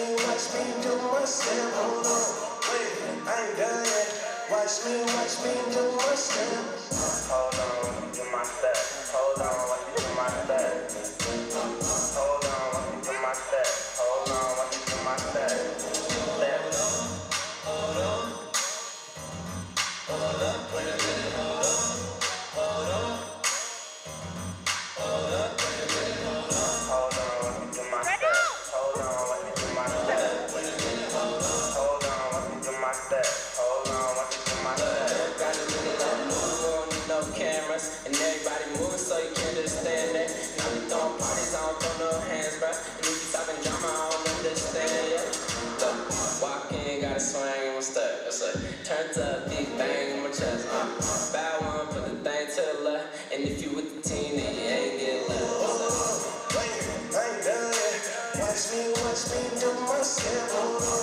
watch me do my step. Hold on, wait, I ain't done yet. Watch me do my step. Hold on, do my step. Hold on, watch me do my step. Hold on, watch me do my step. Hold on, watch me do my step. Step. Hold on, hold up, wait a minute, hold on, hold on, hold up, wait a minute, hold on. Hold on, watch me do my step. Hold on, watch me do my step. Wait a minute, hold on. Hold on, watch me do my step. Hold on, watch me do my step. Got a nigga like move, we don't need no cameras. And everybody moving so you can't understand that. Now we throwing parties, I don't throw no hands, bruh. And if you talking drama, I don't understand, yeah. Look, walk in, got a swing in my step. It's like, turn to a big bang in my chest. Bad one, put the thing to the left. And if you with the team, then you ain't get left. Wait, I ain't done yet. Watch me do my step. Hold on.